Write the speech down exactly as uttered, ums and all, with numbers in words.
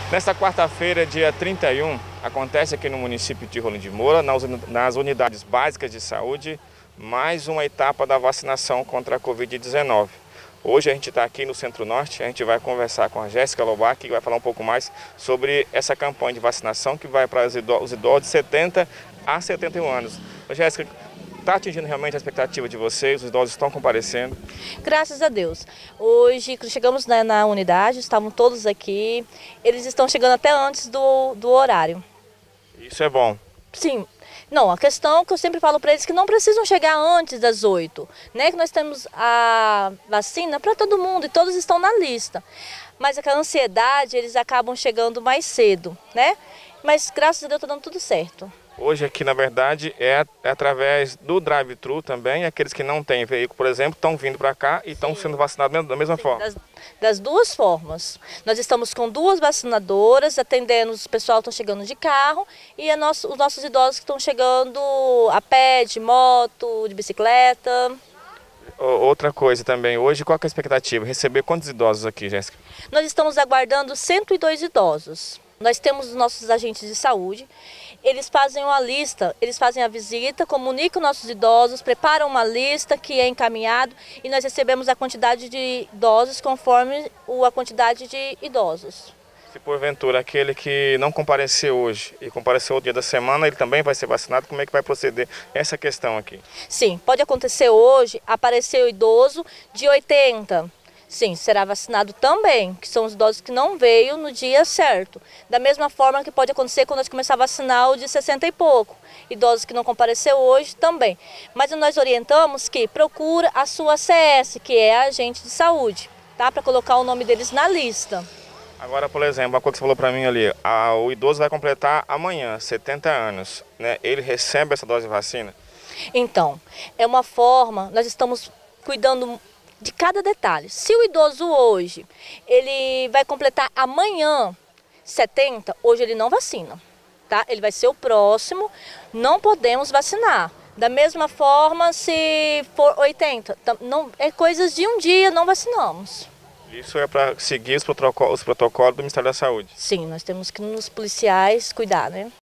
Nesta quarta-feira, dia trinta e um, acontece aqui no município de Rolim de Moura, nas unidades básicas de saúde, mais uma etapa da vacinação contra a covid dezenove. Hoje a gente está aqui no Centro-Norte, a gente vai conversar com a Jéssica Lobac, que vai falar um pouco mais sobre essa campanha de vacinação que vai para os idosos de setenta a setenta e um anos. Ô, Jéssica, está atingindo realmente a expectativa de vocês? Os idosos estão comparecendo? Graças a Deus. Hoje chegamos na, na unidade, estavam todos aqui. Eles estão chegando até antes do, do horário. Isso é bom. Sim. Não, a questão que eu sempre falo para eles é que não precisam chegar antes das oito, né? Que nós temos a vacina para todo mundo e todos estão na lista. Mas aquela ansiedade, eles acabam chegando mais cedo, né? Mas graças a Deus está dando tudo certo. Hoje aqui, na verdade, é, é através do drive-thru também. Aqueles que não têm veículo, por exemplo, estão vindo para cá e estão sendo vacinados da mesma Sim, forma. Das, das duas formas. Nós estamos com duas vacinadoras, atendendo os pessoal que estão chegando de carro e a nosso, os nossos idosos que estão chegando a pé, de moto, de bicicleta. Outra coisa também, hoje qual que é a expectativa? Receber quantos idosos aqui, Jéssica? Nós estamos aguardando cento e dois idosos. Nós temos os nossos agentes de saúde, eles fazem uma lista, eles fazem a visita, comunicam nossos idosos, preparam uma lista que é encaminhado e nós recebemos a quantidade de idosos conforme a quantidade de idosos. Se porventura aquele que não compareceu hoje e compareceu o dia da semana, ele também vai ser vacinado, como é que vai proceder essa questão aqui? Sim, pode acontecer hoje, aparecer o idoso de oitenta. Sim, será vacinado também, que são os idosos que não veio no dia certo. Da mesma forma que pode acontecer quando nós começar a vacinar o de sessenta e pouco. Idosos que não compareceu hoje também. Mas nós orientamos que procura a sua C S, que é a agente de saúde, tá? Para colocar o nome deles na lista. Agora, por exemplo, uma coisa que você falou para mim ali, a, o idoso vai completar amanhã, setenta anos, né? Ele recebe essa dose de vacina? Então, é uma forma, nós estamos cuidando de cada detalhe. Se o idoso hoje, ele vai completar amanhã setenta, hoje ele não vacina, tá? Ele vai ser o próximo, não podemos vacinar. Da mesma forma, se for oitenta, não, é coisas de um dia, não vacinamos. Isso é para seguir os protocolos, os protocolos do Ministério da Saúde? Sim, nós temos que nos policiais cuidar, né?